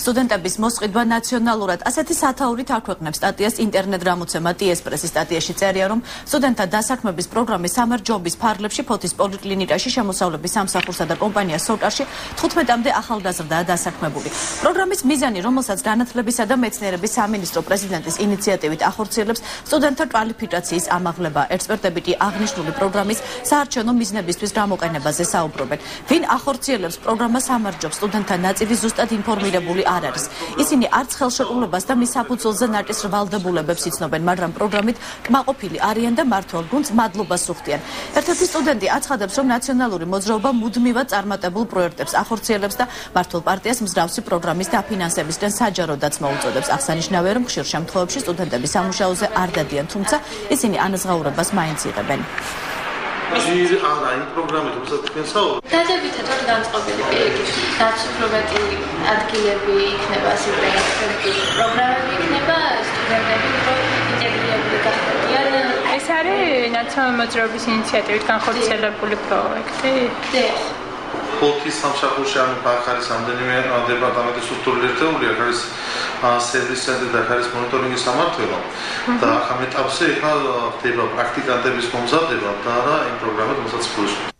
სტუდენტების მოსყიდვა ნაციონალურად. ასეთი სათაურით არ ქვეყნებს სტატიას ინტერნეტ გამოცემა TS-პრესის სტატიაში წერია, რომ სტუდენტთა დასაქმების პროგრამის Summer Job-ის ფარგლებში ფოთის პოლიკლინიკაში შემოსავლების სამსახურსა და კომპანიას სოჭარში 15-მდე ახალგაზრდაა დასაქმებული. პროგრამის მიზანი, რომელსაც განათლებისა და მეცნიერების სამინისტრო პრეზიდენტის ინიციატივით ახორციელებს, სტუდენტთა კვალიფიკაციის ამაღლება. ექსპერტები კი აღნიშნული პროგრამის საარჩევნო მიზნებისთვის გამოყენებაზე საუბრობენ. ვინ ახორციელებს პროგრამა Summer Job, სტუდენტთა ნაწილი ზუსტად ინფორმირებული არ არის. ისინი არც ხელშეკრულებას და მის საფუძველზე ნაკის ვალდებულებებს იცნობენ, მაგრამ პროგრამით კმაყოფილი არიან და მართლ გუნდს მადლობას უხდიან. ერთ-ერთი სტუდენტი აცხადებს, რომ ნაციონალური მოძრაობა მუდმივად წარმატებულ პროექტებს ახორციელებს და მართლ პარტიას მსგავსი პროგრამის დაფინანსებისგან საჯაროდაც მოუწოდებს. აღსანიშნავია, რომ ხშირ შემთხვევებში სტუდენტები სამუშაოზე არ დადიან, თუმცა ისინი ანაზღაურებას მაინც იღებენ. Online პროგრამით უბრალოდ თქვენსაუბრობთ. დადებითად ვარ განწყობილი პირიქით. რაც უფრო მეტი ადგილები იქნება ასე პროექტები, პროგრამები იქნება, სტუდენტები უფრო ინტეგრირებული გახდებიან. ეს არის ნაციონალური მოძრაობის ინიციატივით განხორციელებული პროექტი? ფოთის სამსახურში აქ არის რამდენიმე დეპარტამენტის სტრუქტურული ერთეული, აქ არის სერვისი ცენტრი და აქ არის მონიტორინგის სამმართველო. და ამ ეტაპზე ხდება პრაქტიკანტების მომზადება და რა იმ პროგრამებს, რომელსაც ფლუსით.